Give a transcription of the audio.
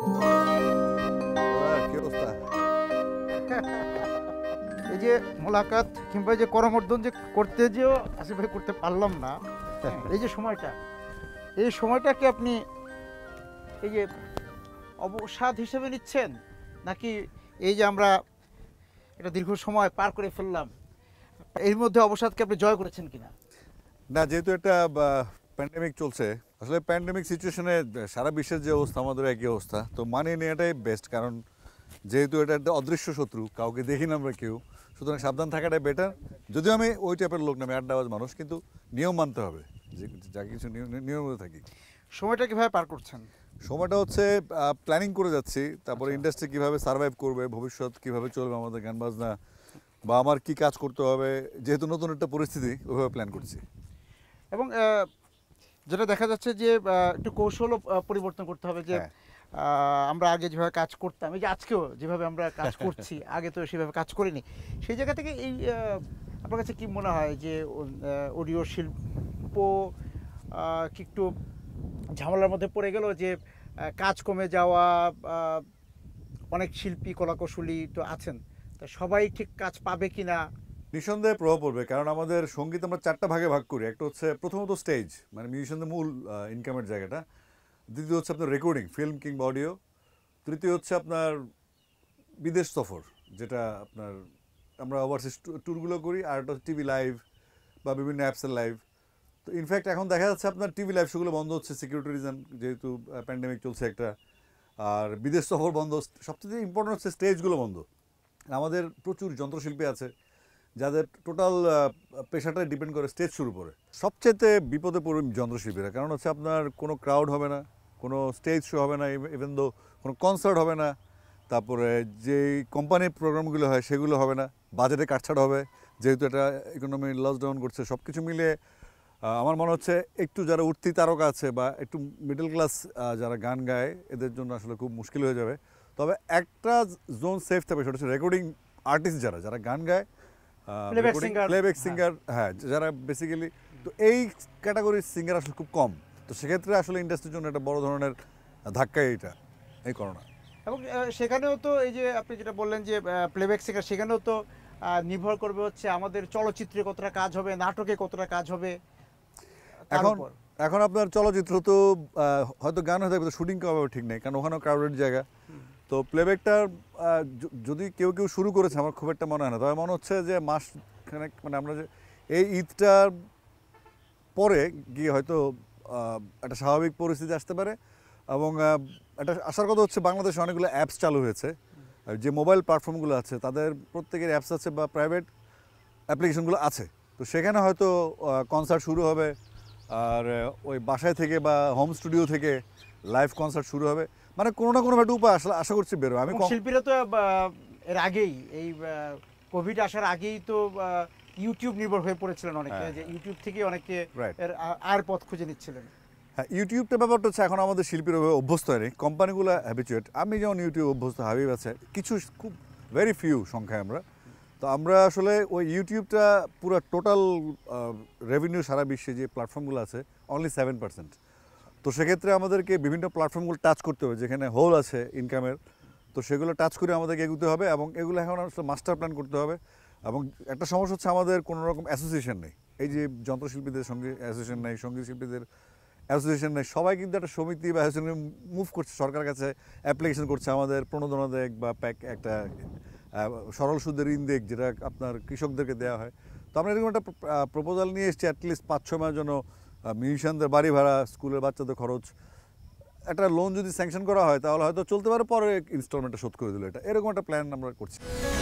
কি অবস্থা? এই যে মোলাকাত কিংবা যে করমর্দন যে করতে যেও আসিফ ভাই করতে পারলাম না, এই যে সময়টাকে আপনি এই যে অবসাদ হিসেবে নিচ্ছেন, নাকি এই যে আমরা এটা দীর্ঘ সময় পার করে ফেললাম এর মধ্যে অবসাদকে আপনি জয় করেছেন কিনা? না, যেহেতু একটা প্যান্ডেমিক চলছে, আসলে প্যান্ডেমিক সিচুয়েশনে সারা বিশ্বের যে অবস্থা আমাদের একই অবস্থা, তো মানিয়ে নেওয়াটাই বেস্ট। কারণ যেহেতু এটা একটা অদৃশ্য শত্রু, কাউকে দেখি না আমরা কেউ, সুতরাং সাবধান থাকাটাই বেটার। যদিও আমি ওই টাইপের লোক না, আমি আড্ডাবাজ মানুষ, কিন্তু নিয়ম মানতে হবে, যে যা কিছু নিয়মের মধ্যে থাকি। সময়টা কিভাবে পার করছেন? সময়টা হচ্ছে প্ল্যানিং করে যাচ্ছি, তারপরে ইন্ডাস্ট্রি কীভাবে সার্ভাইভ করবে, ভবিষ্যৎ কীভাবে চলবে আমাদের গান বাজনা, বা আমার কী কাজ করতে হবে, যেহেতু নতুন একটা পরিস্থিতি, ওইভাবে প্ল্যান করছি। এবং যেটা দেখা যাচ্ছে যে একটু কৌশলও পরিবর্তন করতে হবে, যে হ্যাঁ। আমরা আগে যেভাবে কাজ করতাম, এই যে আজকেও যেভাবে আমরা কাজ করছি, আগে তো সেভাবে কাজ করিনি। সেই জায়গা থেকে এই আপনার কাছে কি মনে হয় যে অডিও শিল্প কি একটু ঝামেলার মধ্যে পড়ে গেল, যে কাজ কমে যাওয়া, অনেক শিল্পী কলাকুশলী তো আছেন, তো সবাই ঠিক কাজ পাবে কিনা? নিঃসন্দেহে প্রভাব পড়বে, কারণ আমাদের সঙ্গীত আমরা চারটা ভাগে ভাগ করি। একটা হচ্ছে প্রথমত স্টেজ, মানে মিউজিশিয়ানদের মূল ইনকামের জায়গাটা। দ্বিতীয় হচ্ছে আপনার রেকর্ডিং, ফিল্ম কিংবা অডিও। তৃতীয় হচ্ছে আপনার বিদেশ সফর, যেটা আপনার আমরা ওভারসিজ ট্যুরগুলো করি। আর একটা হচ্ছে টিভি লাইভ বা বিভিন্ন অ্যাপসের লাইভ। তো ইনফ্যাক্ট এখন দেখা যাচ্ছে আপনার টিভি লাইভ শোগুলো বন্ধ হচ্ছে, সিকিউরিটি রিজন, যেহেতু প্যান্ডেমিক চলছে একটা। আর বিদেশ সফর বন্ধ। সবচেয়ে ইম্পর্টেন্ট হচ্ছে স্টেজগুলো বন্ধ। আমাদের প্রচুর যন্ত্রশিল্পী আছে যাদের টোটাল পেশাটাই ডিপেন্ড করে স্টেজ শুরু করে। সবচেয়ে বিপদে পড়বে যন্ত্রশিল্পীরা, কারণ হচ্ছে আপনার কোনো ক্রাউড হবে না, কোনো স্টেজ শো হবে না, ইভেন দো কোনো কনসার্ট হবে না, তারপরে যেই কোম্পানির প্রোগ্রামগুলো হয় সেগুলো হবে না, বাজেটে কাটছাড় হবে, যেহেতু এটা ইকোনমি লকডাউন করছে। সব কিছু মিলে আমার মনে হচ্ছে একটু যারা উঠতি তারকা আছে বা একটু মিডল ক্লাস যারা গান গায়, এদের জন্য আসলে খুব মুশকিল হয়ে যাবে। তবে একটা জোন সেফ থাকবে, সেটা হচ্ছে রেকর্ডিং আর্টিস্ট, যারা গান গায়, প্লেব্যাক সিঙ্গার, হ্যাঁ, যারা বেসিক্যালি। তো এই ক্যাটাগরির সিঙ্গার আসলে খুব কম। তো সেক্ষেত্রে আসলে ইন্ডাস্ট্রির জন্য একটা বড় ধরনের ধাক্কা এই করোনা। এবং সেখানেও তো এই যে আপনি যেটা বললেন যে প্লেব্যাক সিঙ্গার, সেখানেও তো নির্ভর করবে হচ্ছে আমাদের চলচ্চিত্রে কতটা কাজ হবে, নাটকে কতটা কাজ হবে। এখন আপনার চলচ্চিত্র তো হয়তো গান হয়ে থাকবে, শুটিং কবে ঠিক নেই, কারণ ওখানেও ক্রাউডেড জায়গা। তো প্লেব্যাকটার যদি কেউ শুরু করেছে, আমার খুব একটা মনে হয় না। তবে মনে হচ্ছে যে মাসখানেক, মানে আমরা যে এই ঈদটার পরে গিয়ে হয়তো একটা স্বাভাবিক পরিস্থিতি আসতে পারে। এবং এটা আসার কথা হচ্ছে, বাংলাদেশে অনেকগুলো অ্যাপস চালু হয়েছে, যে মোবাইল প্ল্যাটফর্মগুলো আছে তাদের প্রত্যেকের অ্যাপস আছে বা প্রাইভেট অ্যাপ্লিকেশনগুলো আছে। তো সেখানে হয়তো কনসার্ট শুরু হবে, আর ওই বাসায় থেকে বা হোম স্টুডিও থেকে লাইভ কনসার্ট শুরু হবে। মানে কোনো না কোনো একটা উপায় আশা করছি বেরোবে। আমি শিল্পীরা তো এর আগেই, এই কোভিড আসার আগেই তো ইউটিউব নির্ভর হয়ে পড়েছিলেন অনেকে, যে ইউটিউব থেকে অনেকে এর আয়ের পথ খুঁজে নিচ্ছিলেন। হ্যাঁ, ইউটিউবটা ব্যাপারটা হচ্ছে এখন আমাদের শিল্পীর অভ্যস্ত হয়নি, কোম্পানিগুলো হ্যাবিচুয়েট। আমি যেমন ইউটিউব অভ্যস্ত, হাবিব আছে, কিছু খুব ভেরি ফিউ সংখ্যায় আমরা। তো আমরা আসলে ওই ইউটিউবটা পুরো টোটাল রেভিনিউ সারা বিশ্বে যে প্ল্যাটফর্মগুলো আছে, অনলি 7%। তো সেক্ষেত্রে আমাদেরকে বিভিন্ন প্ল্যাটফর্মগুলো টাচ করতে হবে, যেখানে হোল আছে ইনকামের। তো সেগুলো টাচ করে আমাদেরকে এগোতে হবে, এবং এগুলো এখন আসলে মাস্টার প্ল্যান করতে হবে। এবং একটা সমস্যা হচ্ছে, আমাদের কোনো রকম অ্যাসোসিয়েশন নেই। এই যে যন্ত্রশিল্পীদের সঙ্গে অ্যাসোসিয়েশন নেই, সঙ্গীত শিল্পীদের অ্যাসোসিয়েশন নেই। সবাই কিন্তু একটা সমিতি বা অ্যাসোসিয়েশন মুভ করছে, সরকারের কাছে অ্যাপ্লিকেশন করছে আমাদের প্রণোদনা দেখ বা একটা সরল সুদের ঋণ দেখ, যেটা আপনার কৃষকদেরকে দেওয়া হয়। তো আমরা এরকম একটা প্রপোজাল নিয়ে এসেছি, অ্যাটলিস্ট 5-6 মাসের জন্য মিউজিশিয়ানদের বাড়ি ভাড়া, স্কুলের বাচ্চাদের খরচ, একটা লোন যদি স্যাংশন করা হয়, তাহলে হয়তো চলতে পারে, পরে ইনস্টলমেন্টটা শোধ করে দিল। এরকম একটা প্ল্যান আমরা করছি।